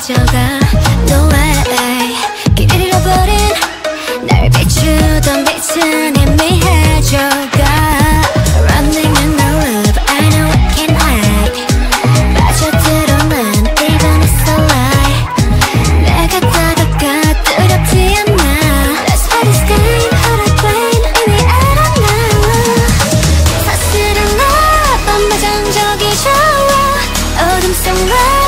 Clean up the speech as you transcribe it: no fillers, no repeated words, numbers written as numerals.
빠져가 No way 길 잃어버린 날 비추던 빛은 이미 해져가 Running in the loop I know I can't hide 빠져들어만 even it's a lie 내가 다가가 두렵지 않아 Let's fight this game how to blame 이미 알아 나 사실은 나 밤마정적이 좋아 어둠 속